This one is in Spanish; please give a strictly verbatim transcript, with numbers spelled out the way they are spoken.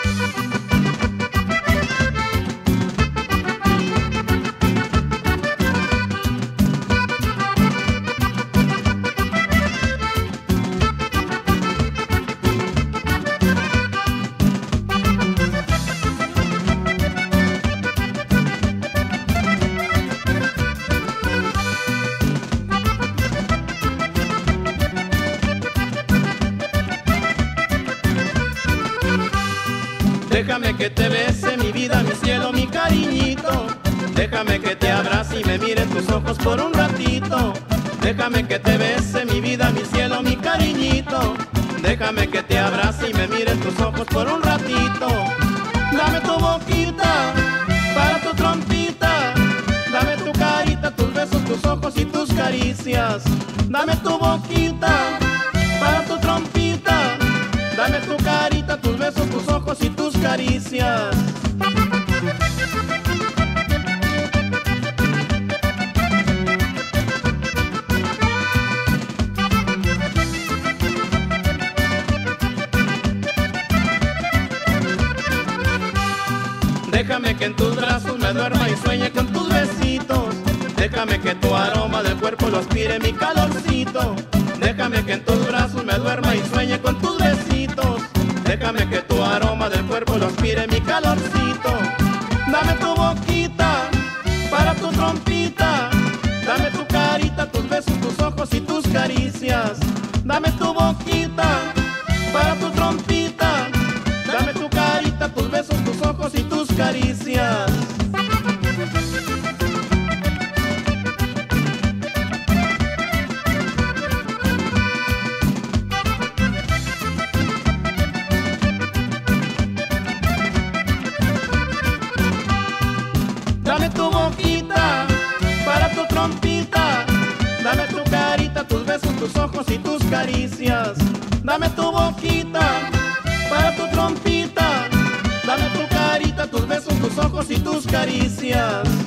Déjame que te bese, mi vida, mi cielo, mi cariñito. Déjame que te abrace y me mire en tus ojos por un ratito. Déjame que te bese, mi vida, mi cielo, mi cariñito. Déjame que te abrace y me mire en tus ojos por un ratito. Dame tu boquita para tu trompita. Dame tu carita, tus besos, tus ojos y tus caricias. Dame tu boquita para tu trompita. Dame tu carita, tus besos, tus ojos y tus caricias. Déjame que en tus brazos me duerma y sueñe con tus besitos. Déjame que tu aroma del cuerpo lo aspire mi calorcito. Déjame que en tus brazos me duerma y sueñe con tus besitos. Déjame que tu aroma del cuerpo lo aspire mi calorcito. Dame tu boquita para tu trompita. Dame tu carita, tus besos, tus ojos y tus caricias. Dame tu boquita para tu trompita. Dame tu carita, tus besos, tus ojos y tus caricias. Dame tu boquita para tu trompita. Dame tu carita, tus besos, tus ojos y tus caricias. Dame tu boquita para tu trompita. Dame tu carita, tus besos, tus ojos y tus caricias.